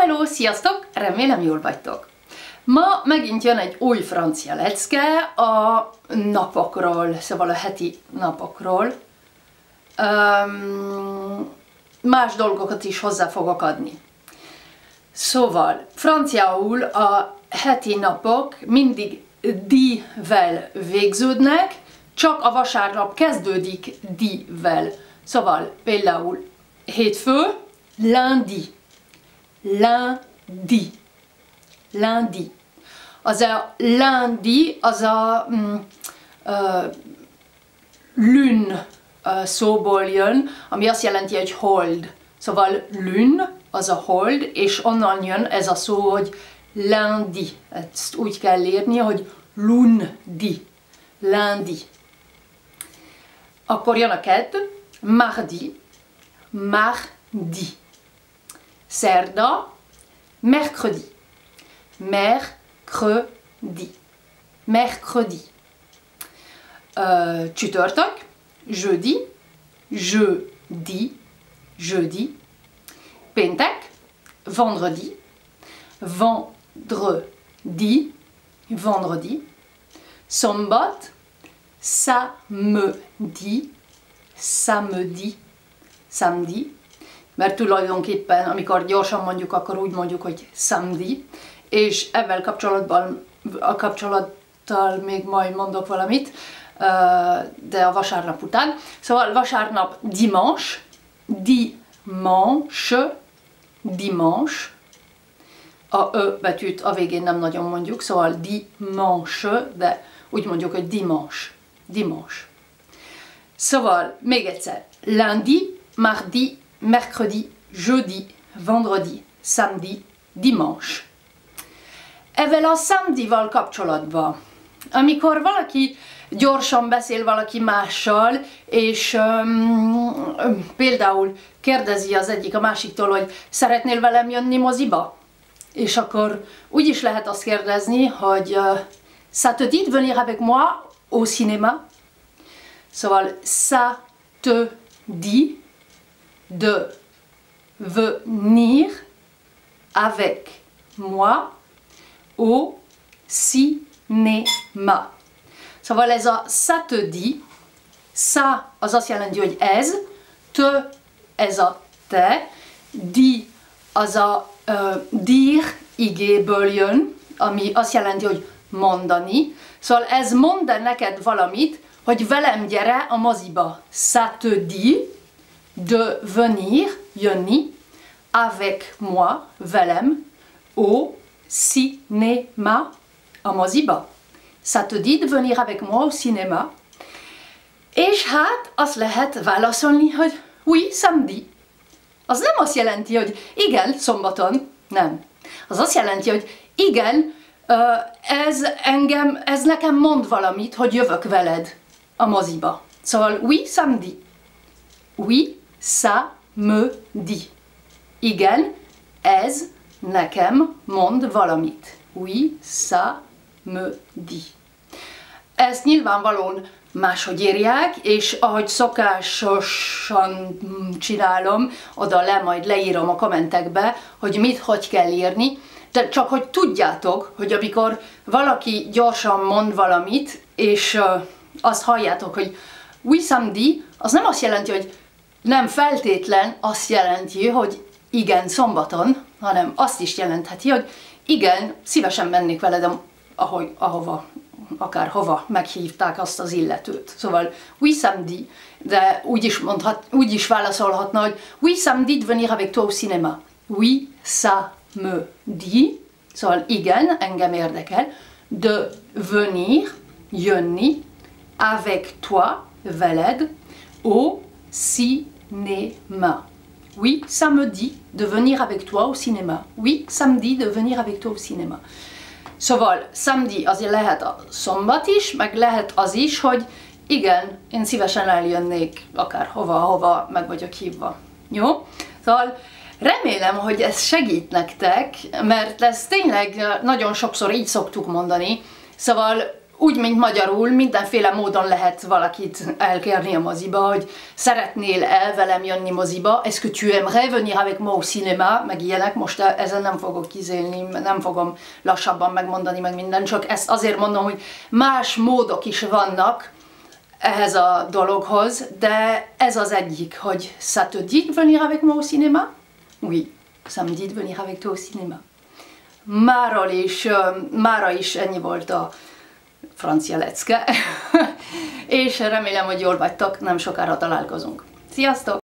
Hello, sziasztok! Remélem jól vagytok! Ma megint jön egy új francia lecke a napokról, szóval a heti napokról. Más dolgokat is hozzá fogok adni. Szóval, franciául a heti napok mindig di-vel végződnek, csak a vasárnap kezdődik di-vel. Szóval például hétfő, lundi. Lundi. Lundi. Az a lundi, az a lune szóból jön, ami azt jelenti, hogy hold. Szóval lune, az a hold, és onnan jön ez a szó, hogy lundi. Ezt úgy kell írni, hogy lundi. Lundi. Akkor jön a kedd, mardi. Mardi. Szerda, mercredi. Mercredi. Mercredi. Csütörtök, jeudi. Jeudi. Jeudi. Péntek, vendredi. Vendredi. Vendredi. Szombat, samedi. Samedi. Samedi. Mert tulajdonképpen, amikor gyorsan mondjuk, akkor úgy mondjuk, hogy samedi, és ebben kapcsolattal még majd mondok valamit, de a vasárnap után. Szóval vasárnap dimanche, dimanche, dimanche, a ö betűt a végén nem nagyon mondjuk, szóval dimanche, de úgy mondjuk, hogy dimanche, dimanche. Szóval még egyszer, lundi, mardi, mercredi, jeudi, vendredi, samedi, dimanche. Ezzel a samedival kapcsolatban, amikor valaki gyorsan beszél valaki mással, és például kérdezi az egyik a másiktól, hogy szeretnél velem jönni moziba? És akkor úgy is lehet azt kérdezni, hogy ça te dit de venir avec moi au cinéma? Szóval ça te dit de venir avec moi au cinéma. Szóval ez a ça te dit, ça az azt jelenti, hogy ez, te ez a te, di az a dire igéből jön, ami azt jelenti, hogy mondani. Szóval ez mond neked valamit, hogy velem gyere a moziba. Ça te dit de venir, jönni, avec moi, velem, au cinéma, a moziba. Ça te dit de venir avec moi au cinéma. És hát azt lehet válaszolni, hogy oui, samedi. Az nem azt jelenti, hogy igen, szombaton, nem. Az azt jelenti, hogy igen, ez nekem mond valamit, hogy jövök veled a moziba. Szóval oui, samedi. Oui, ça me dit. Igen, ez nekem mond valamit. Oui, ça me dit. Ezt nyilvánvalóan máshogy írják, és ahogy szokásosan csinálom, oda majd leírom a kommentekbe, hogy mit, hogy kell írni, de csak hogy tudjátok, hogy amikor valaki gyorsan mond valamit, és azt halljátok, hogy oui, samedi, az nem azt jelenti, hogy nem feltétlen azt jelenti, hogy igen, szombaton, hanem azt is jelentheti, hogy igen, szívesen mennék veled, ahova, akárhova meghívták azt az illetőt. Szóval oui, samedi, de úgy is válaszolhatna, hogy oui, samedi de venir avec toi au cinéma. Oui, ça me dit, szóval igen, engem érdekel, de venir, jönni, avec toi, veled, au cinéma. Oui, ça me dit de venir avec toi au cinéma. Oui, samedi de venir avec toi au cinéma. Szóval samedi azért lehet a szombat is, meg lehet az is, hogy igen, én szívesen eljönnék akárhova, ahova meg vagyok hívva. Jó? Szóval remélem, hogy ez segít nektek, mert ez tényleg nagyon sokszor így szoktuk mondani. Szóval úgy, mint magyarul, mindenféle módon lehet valakit elkérni a moziba, hogy szeretnél-e velem jönni moziba, est-ce que tu aimerais venir avec moi au cinéma, meg ilyenek, most ezen nem fogok kizélni, nem fogom lassabban megmondani meg minden, csak ezt azért mondom, hogy más módok is vannak ehhez a dologhoz, de ez az egyik, hogy ça te dit de venir avec moi au cinéma? Oui, ça me dit de venir avec toi au cinéma. Mára is ennyi volt a francia lecke, és remélem, hogy jól vagytok, nem sokára találkozunk. Sziasztok!